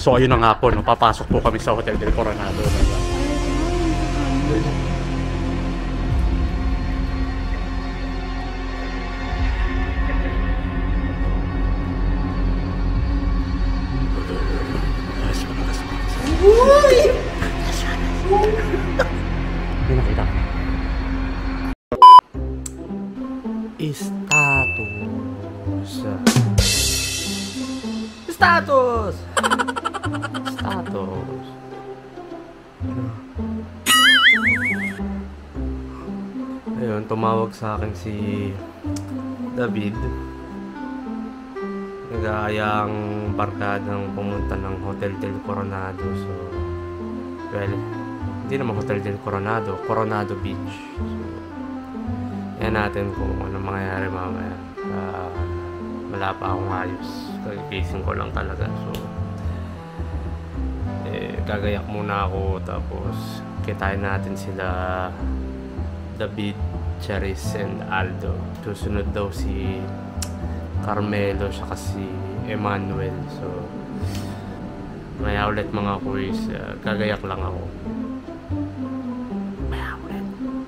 So ayun na nga po, no? Papasok po kami sa Hotel del Coronado. Uy! May nakita. Status! Status! Ayun, tumawag sa akin si David. Nag-aayang barkadang pumunta ng Hotel del Coronado. So, well, hindi naman Hotel del Coronado, Coronado Beach. So, yan natin kung ano mangyayari mamaya. Wala pa akong ayos. Kag-casing ko lang talaga. So, gagayak muna ako. Tapos, kitain natin sila David, Charis, and Aldo. Susunod daw si Carmelo saka si Emmanuel. So, maya ulit mga kuys. Gagayak lang ako. Maya ulit.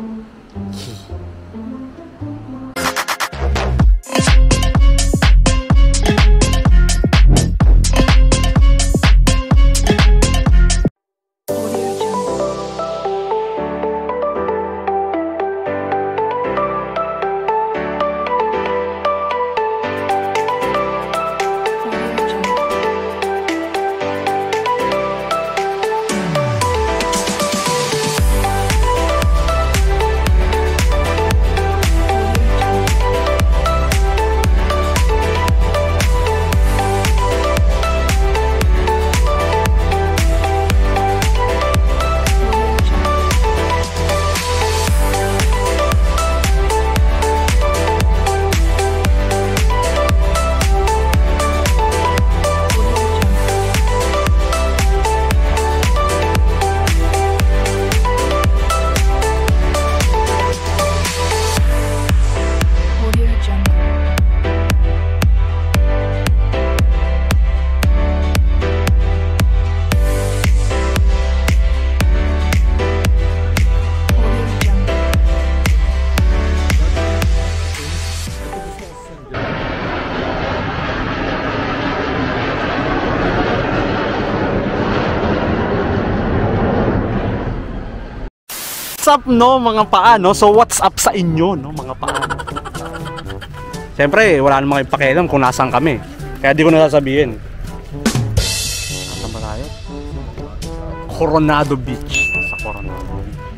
What's up no mga paano? So what's up sa inyo no mga paano? Siyempre wala namang ipakialam kung nasaan kami. Kaya di ko na sasabihin. Nasaan ba tayo? Coronado Beach. Sa Coronado Beach.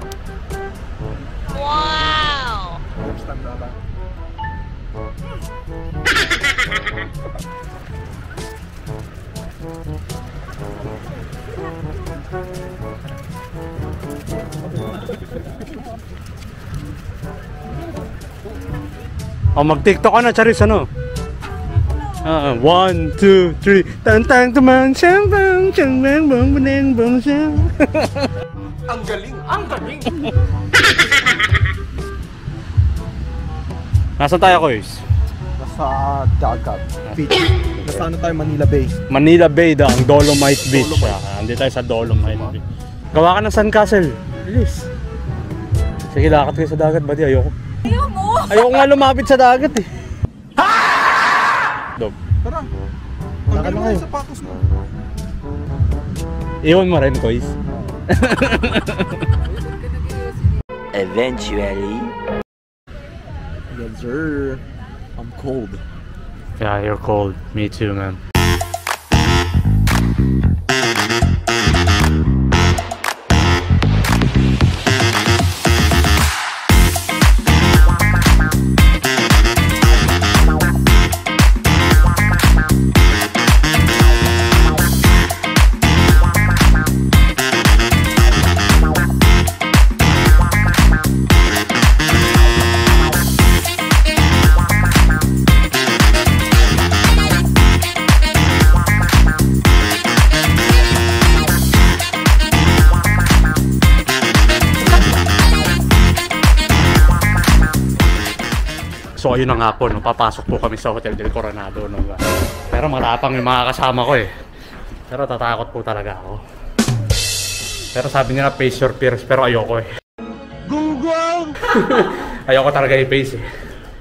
Wow! Oh, mag-TikTok ka na, Charis, ano? 1, 2, 3. Tantang tumang siyang bang siyang bang bang bang bang siyang. Ang galing! Ang galing! Nasaan tayo, Koys? Nasa dagat beach. Nasa ano tayo, Manila Bay. Manila Bay daw, ang Dolomite Beach. Andito tayo sa Dolomite Beach. Gawa ka ng sandcastle. Bilis. Sige, lakad kayo sa dagat. Bati, ayoko. Ayaw mo! Ayoko nga lumapit sa dagat eh. Dog. Tara. Lakad na kayo. Sapatos mo. Iwan mo rin, Koys. Eventually. Yes, sir. I'm cold. Yeah, you're cold. Me too, man. So ayun na nga po, no? Papasok po kami sa Hotel del Coronado. No? Pero marapang yung mga kasama ko eh. Pero tatakot po talaga ako. Pero sabi nila face your fears, pero ayoko eh. Gunggong! Ayoko talaga i-face eh.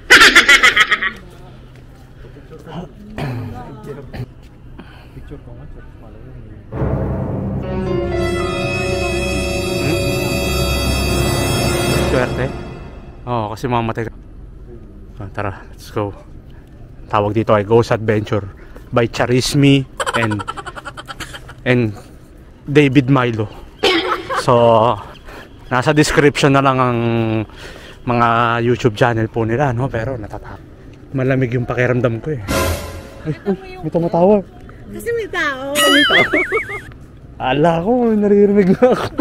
Swerte? Oo, kasi mamatay ka. Tara, let's go. Tawag dito ay Ghost Adventure by Charisme and David Milo. So, nasa description na lang ang mga YouTube channel po nila, no? Pero natatakot. Malamig yung pakiramdam ko eh. Ay, may tumatawag. Kasi may tao. Ala ko, naririnig na ako.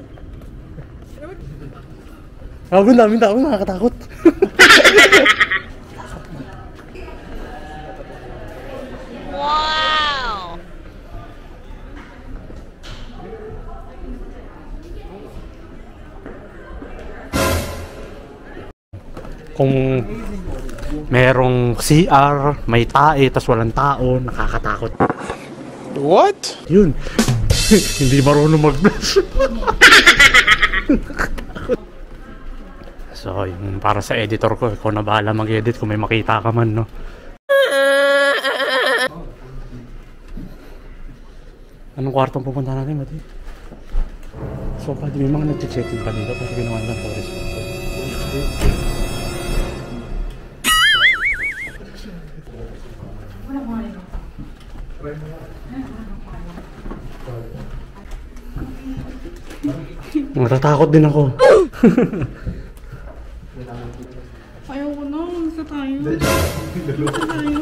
Ako, daming tao, nakakatakot. Wow! Kung merong CR, may tae, tas walang tao, nakakatakot. What? Yun. Hindi marunong mag-bless. So, yung para sa editor ko, ikaw na bahala mag-edit kung may makita ka man, no? Anong kwartong pupunta natin, Mati? So, pwede may mga nag-check-in pa dito kasi ginawa lang for resort. Natatakot din ako. Ayaw ko na. Gusto tayo. Gusto tayo.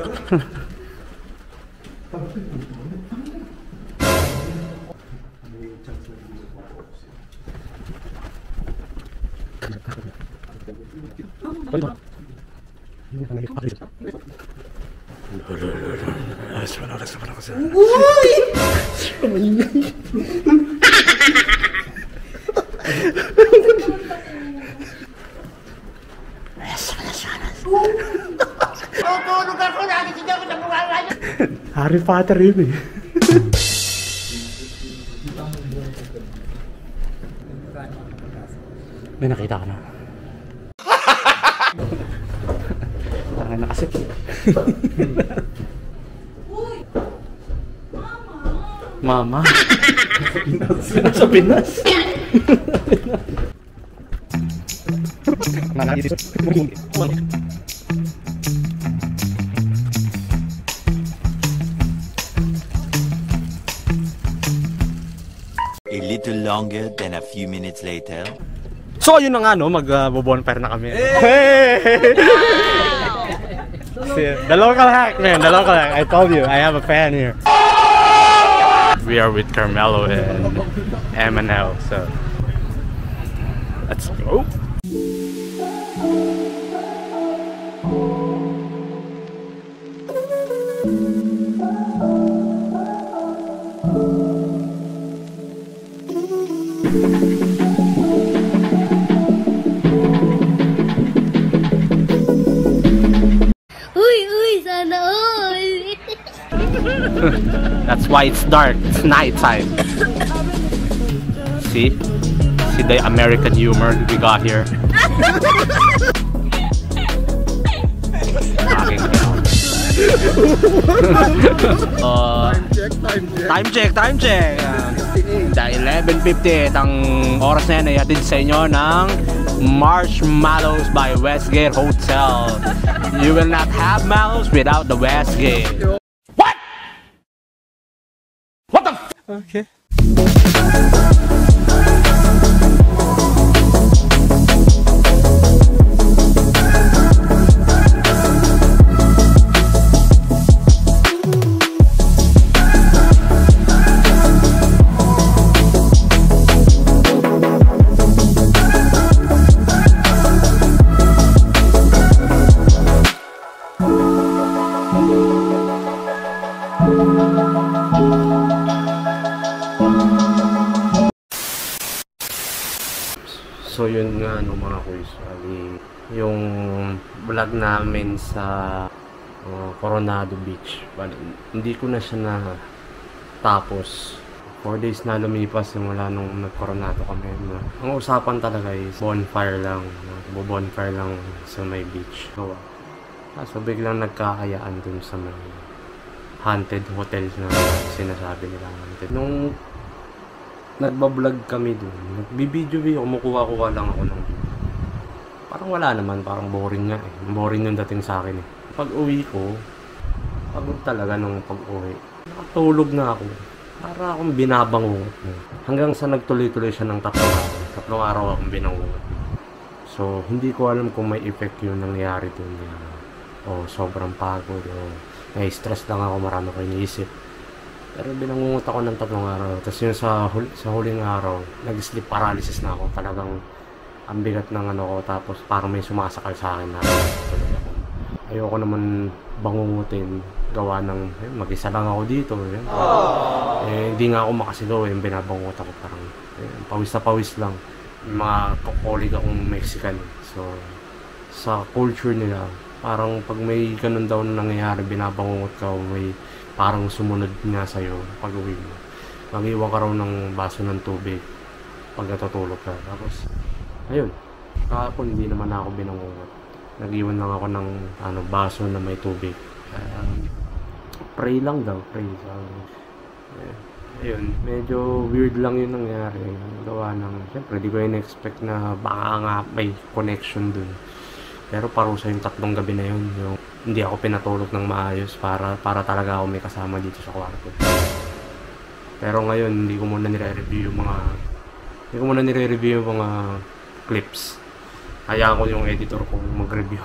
Harry Potter yun eh. May nakita ka na. Tangin na kasi. Mama. Nasa Pinas. A little longer than a few minutes later. So yun na nga no, mag-bonfire na kami. Hey! See, the local hack man, the local hack. I told you, I have a fan here. We are with Carmelo and MNL, so let's go. Sana all. That's why it's dark. It's nighttime. See? See the American humor we got here. Time check. Dahil 11:50 ang oras na yan ay hatid sa inyo ng Marshmallows by Westgate Hotel. You will not have mallows without the Westgate. What? What the f? Okay. So yun nga no mga kuys, yung vlog namin sa Coronado Beach, hindi ko na siya Tapos 4 days na lumipas simula nung nag-Coronado kami. Ang usapan talaga is bonfire lang. Bonfire lang sa may beach. So biglang nagkakayaan dun sa may haunted hotels na sinasabi nila haunted. Nung nagbablog kami dun, nagbibideo kumukuha lang ako ng video. Parang wala naman, parang boring nga eh. Boring yung dating sa akin eh. Pag uwi ko, pagod talaga nung pag-uwi. Nakatulog na ako. Para akong binabangungot. Hanggang sa nagtuloy-tuloy siya ng 3 araw. 3 araw akong binangungot. So, hindi ko alam kung may effect yung nangyari dun. O sobrang pagod. O na-stress lang ako, marami ko iniisip. Pero binangungot ako ng 3 araw. Tapos yun sa huling araw, nag-sleep paralysis na ako. Talagang ang bigat ng ano ko. Tapos parang may sumasakal sa akin na. Ayoko naman bangungutin. Gawa ng mag-isa lang ako dito. Hindi nga ako makasigaw. Binabangot ako parang pawis na pawis lang. Mga kokolig akong Mexican. So, sa culture nila, parang pag may ganun daw na nangyayari, binabangot ka, may parang sumunod nga sa'yo pag uwi mo. Mag-iwan ka raw ng baso ng tubig pag natutulog ka. Tapos, ayun. Kahapon hindi naman ako binangungot. Nag-iwan lang ako ng baso na may tubig. Pray lang daw, pray. Ayun, medyo weird lang yung nangyari. Gawa ng, siyempre, di ko in-expect na baka nga may connection dun. Pero parusa yung 3 gabi na yun. Yung hindi ako pinatulog ng maayos para talaga ako may kasama dito sa kwarto. Pero ngayon, hindi ko muna nire-review yung mga clips. Hayaan ko yung editor ko mag-review.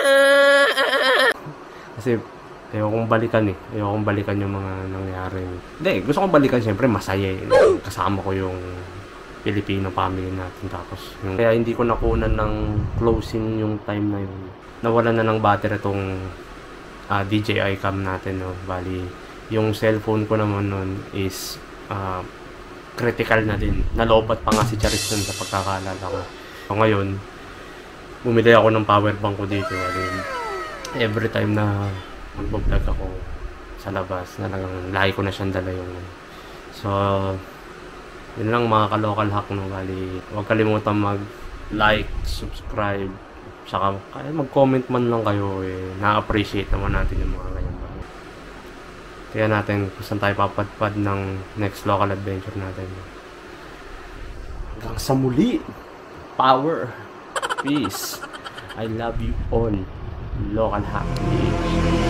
Kasi ayaw kong balikan eh. Ayaw kong balikan yung mga nangyari. Hindi, gusto kong balikan siyempre masaya eh. Kasama ko yung Filipino family natin. Tapos, kaya hindi ko nakunan ng closing yung time na yun. Nawalan na ng battery itong DJI cam natin. No? Bali, yung cellphone ko naman nun is critical na din. Nalobat pa nga si Charis nun sa pagkakalala ko. So, ngayon, bumili ako ng power bank ko dito. Every time na mag-vlog ako sa labas, lagi ko na siyang dala yung so, yun lang mga ka-local hack no. Bali, huwag kalimutan mag-like, subscribe, saka mag-comment man lang kayo eh. Na-appreciate naman natin yung mga ganyan bagay. Kaya natin kung saan tayo papadpad ng next local adventure natin. Hanggang sa muli, power, peace, I love you all, local hack.